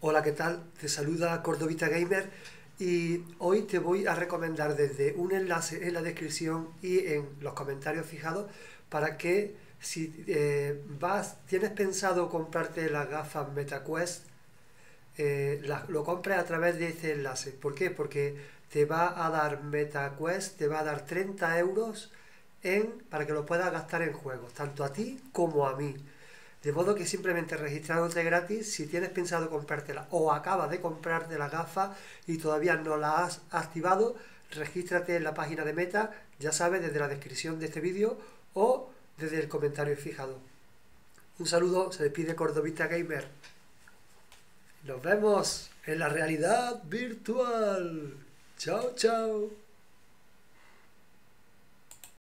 Hola, ¿qué tal? Te saluda Cordovita Gamer y hoy te voy a recomendar desde un enlace en la descripción y en los comentarios fijados para que si tienes pensado comprarte las gafas MetaQuest, lo compres a través de este enlace. ¿Por qué? Porque te va a dar MetaQuest, te va a dar 30 euros para que lo puedas gastar en juegos, tanto a ti como a mí. De modo que simplemente registrándote gratis, si tienes pensado comprártela o acabas de comprarte la gafa y todavía no la has activado, regístrate en la página de Meta, ya sabes, desde la descripción de este vídeo o desde el comentario fijado. Un saludo, se despide Cordovita Gamer. Nos vemos en la realidad virtual. Chao, chao.